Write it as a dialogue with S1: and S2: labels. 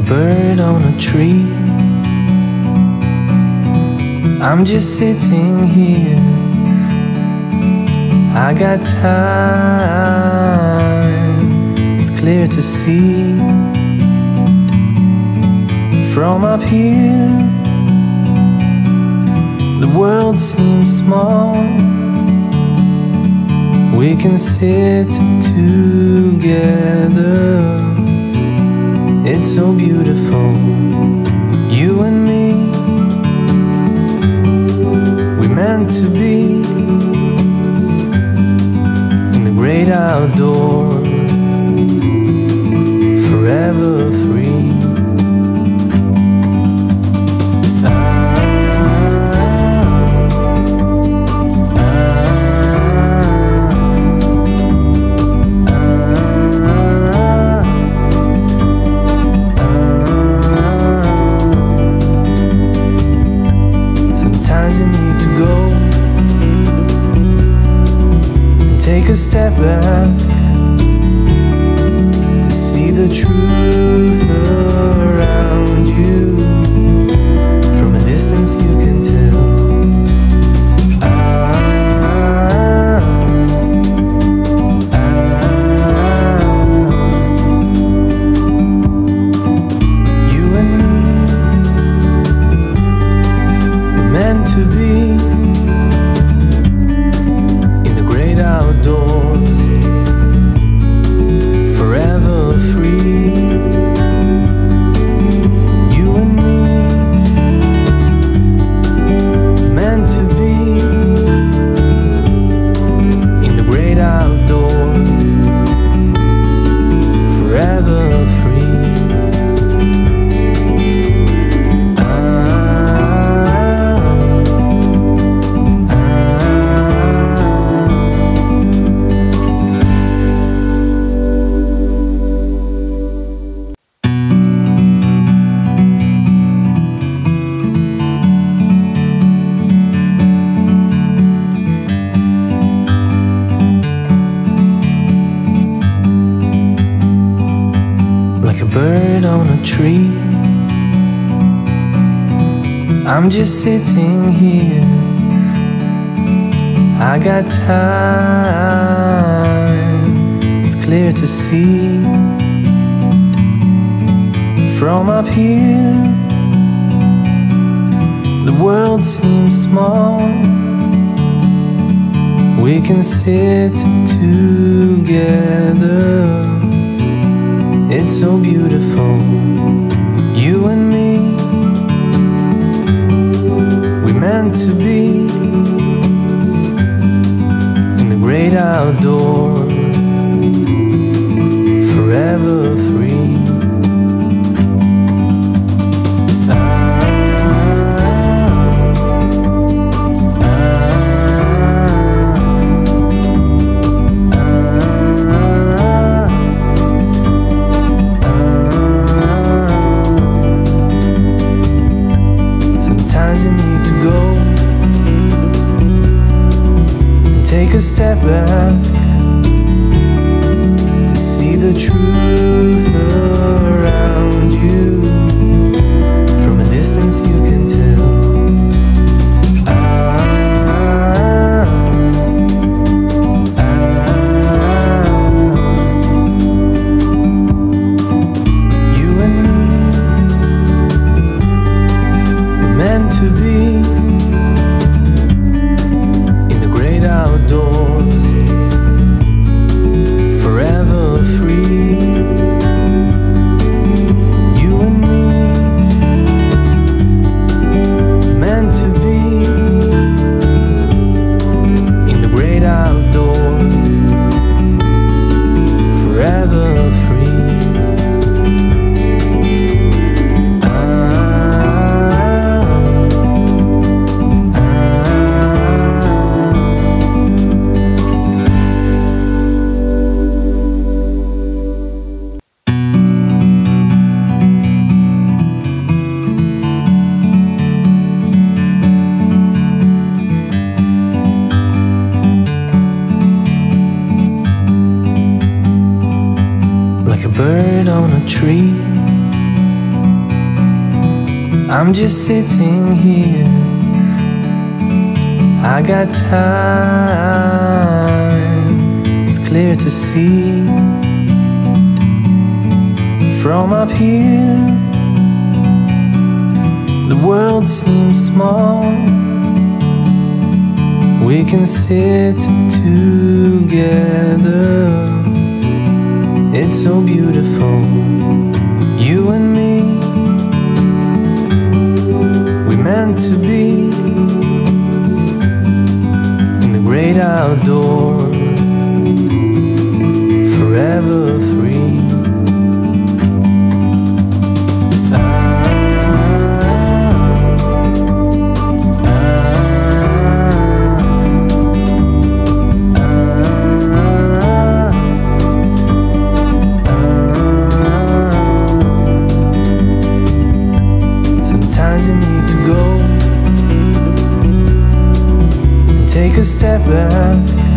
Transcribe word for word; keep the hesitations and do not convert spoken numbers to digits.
S1: bird on a tree. I'm just sitting here, I got time, it's clear to see. From up here, the world seems small. We can sit together, it's so beautiful, you and me. We meant to be in the great outdoors, forever free. Take a step back to see the truth around you. From a distance you can tell. Ah, ah, you and me were meant to be outdoors, forever free. You and me, meant to be in the great outdoors, forever free. Bird on a tree. I'm just sitting here, I got time, it's clear to see. From up here, the world seems small. We can sit together, it's so beautiful, you and me. We meant to be in the great outdoors, forever free. Take a step back to see the truth around you. From a distance you can tell. Ah, ah, you and me were meant to be outdoors, forever free. You and me, meant to be in the great outdoors, forever free. Bird on a tree. I'm just sitting here. I got time. It's clear to see from up here. The world seems small. We can sit together. It's so beautiful, you and me. We meant to be in the great outdoors, forever free. Take a step back